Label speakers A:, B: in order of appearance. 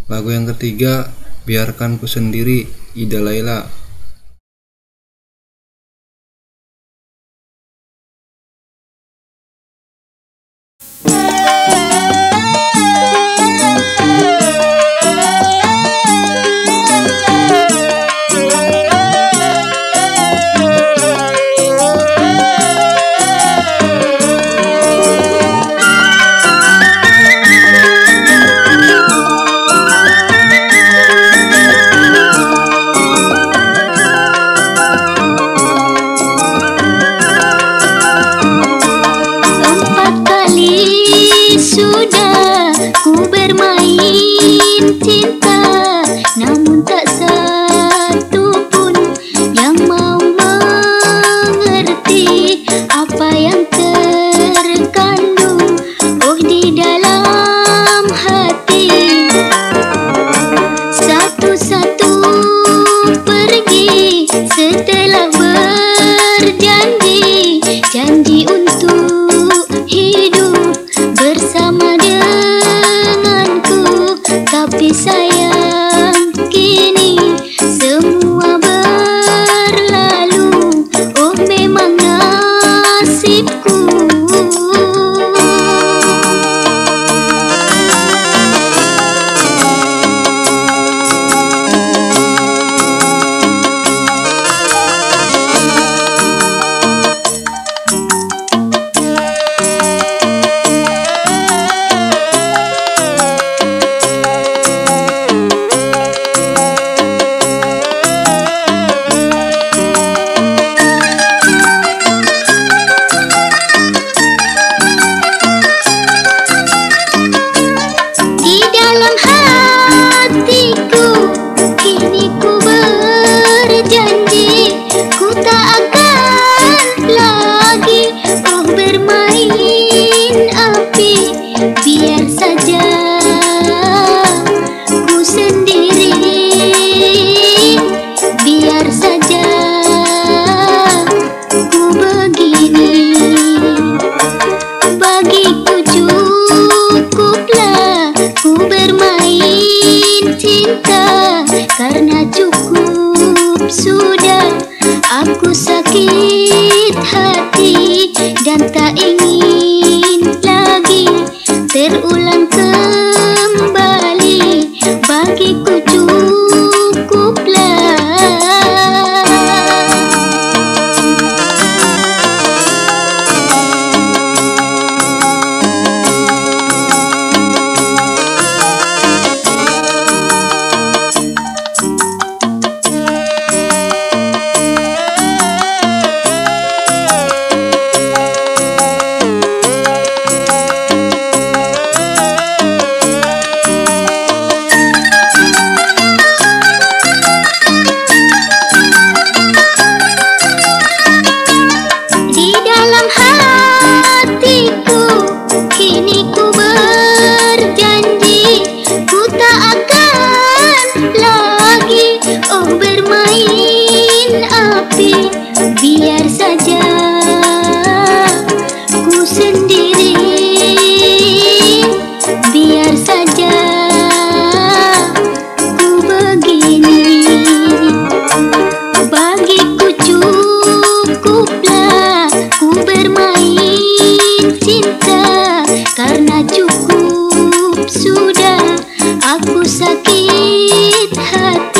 A: Lagu yang ketiga, Biarkan Ku Sendiri, Ida Laila.
B: Sudah ku bermain cinta, namun tak satu pun yang mau mengerti apa yang terkandung di dalam hati. Satu-satu pergi setelah berjanji, janji untuk hidup bersama denganku, tapi sayang kini semua berlalu. Oh memang nasibku. Biar saja ku sendiri, biar saja ku begini. Bagiku cukuplah ku bermain cinta, karena cukup sudah aku sakit hati dan tak ingin lagi terulang kembali. Bagiku cukuplah. Kini ku berjanji, ku tak akan lagi bermain api. Biar saja ku sendiri, biar saja ku begini. Bagiku cukuplah ku bermain cinta, karena cukup sudah aku sakit hati.